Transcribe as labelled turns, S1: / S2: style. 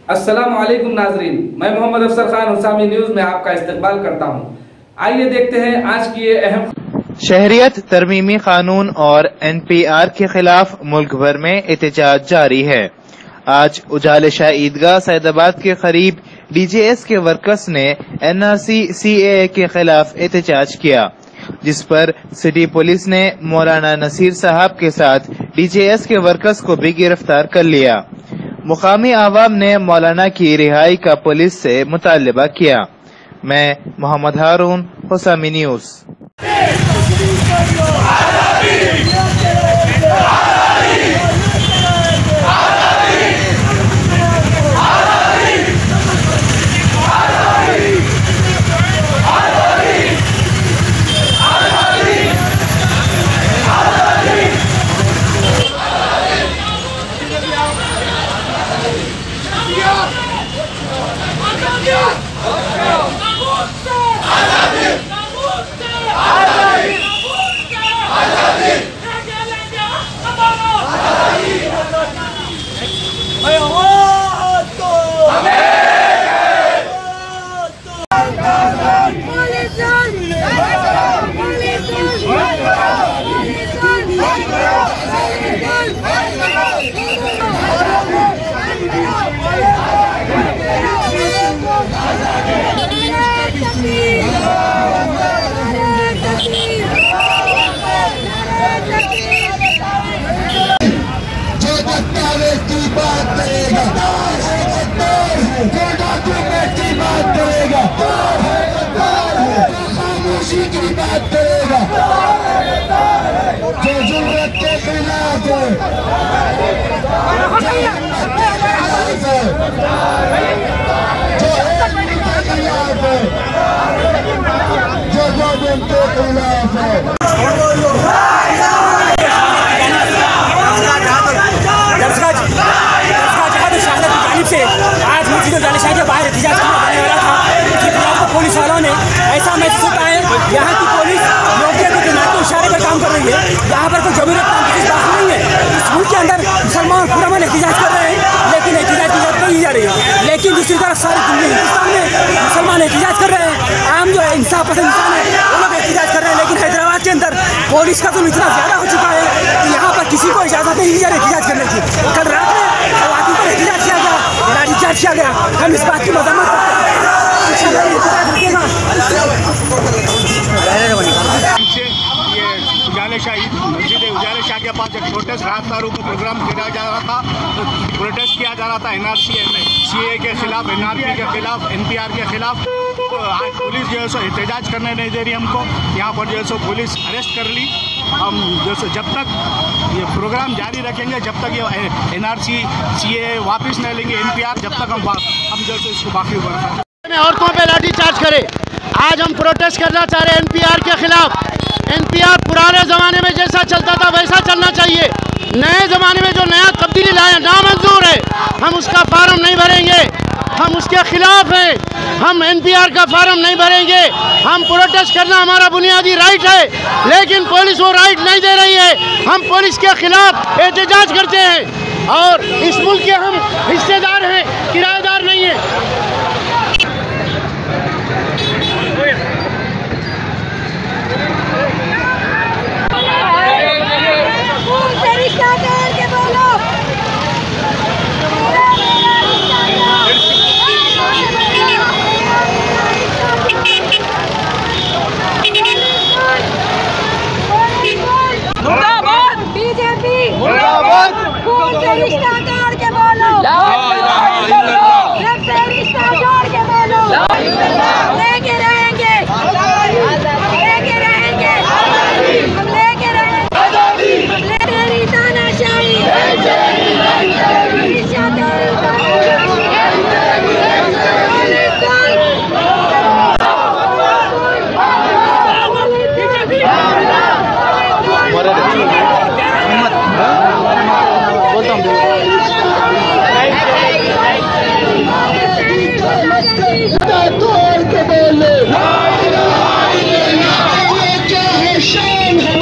S1: अस्सलामु अलैकुम नाजरीन, मैं मोहम्मद अफसर खान हुसामी न्यूज में आपका इस्तकबाल करता हूँ। आइए देखते हैं आज की ये अहम।
S2: शहरियत तरमीमी कानून और NPR के खिलाफ मुल्क भर में एहतजाज जारी है। आज उजाले शाह ईदगाह सैदाबाद के करीब DJS के वर्कर्स ने NRC CAA के खिलाफ एहतजाज किया, जिस पर सिटी पुलिस ने मौलाना नसीर साहब के साथ DJS के वर्कर्स को भी गिरफ्तार कर लिया। मुकामी आवाम ने मौलाना की रिहाई का पुलिस से मुतालबा किया। मैं मोहम्मद हारून, हुसामी न्यूज।
S3: आज मुझे जालिशाही के बाहर एहतजाज करने वाला था, तो पुलिस वालों ने ऐसा महसूस होता है यहाँ की पुलिस योग्य के दिमाग के इशारे पर काम कर रही है। यहाँ पर कोई जरूरत नहीं है। इस मुल्क के अंदर मुसलमान पूरा मन एहतजाज कर रहे हैं, लेकिन एहतजाज की जरूरत नहीं जा रही है। लेकिन दूसरी तरफ सारी दुनिया हिंदुस्तान में मुसलमान एहतजाज कर रहे हैं। आम जो इंसाफ पसंद इंसान है वो लोग एहतजाज कर रहे हैं, लेकिन हैदराबाद के अंदर पुलिस का जुल्म इतना ज्यादा हो चुका है कि यहाँ पर किसी को इजाजत नहीं दी जा रही एहतजाज करने की। कल रात में वाकई पर एहतजाज किया गया, लाठीचार्ज किया गया। हम इस बात की मजम्मत करते हैं।
S4: उजाले शाह के पास एक प्रोटेस्ट रात तारू को प्रोग्राम किया जा रहा था, प्रोटेस्ट किया जा रहा था NRC CAA के खिलाफ, NRP के खिलाफ, NPR के खिलाफ। आज पुलिस जो है सो एहतजाज करने नहीं दे रही हमको। यहाँ पर जो है सो पुलिस अरेस्ट कर ली। हम जो सो जब तक ये प्रोग्राम जारी रखेंगे, जब तक ये NRC CAA वापस नहीं लेंगे NPR, जब तक हम जो है इसको बाकी बढ़ा
S5: औरतों पे लाठीचार्ज करे। आज हम प्रोटेस्ट करना चाह रहे हैं NPR के खिलाफ। NPR पुराने ज़माने में जैसा चलता था वैसा चलना चाहिए। नए ज़माने में जो नया तब्दीली लाया नामंजूर है। हम उसका फार्म नहीं भरेंगे, हम उसके खिलाफ हैं। हम NPR का फार्म नहीं भरेंगे। हम प्रोटेस्ट करना हमारा बुनियादी राइट है, लेकिन पुलिस वो राइट नहीं दे रही है। हम पुलिस के खिलाफ एहतजाज करते हैं और इस मुल्क के हम हिस्सेदार हैं, किराएदार नहीं हैं।
S6: Shame!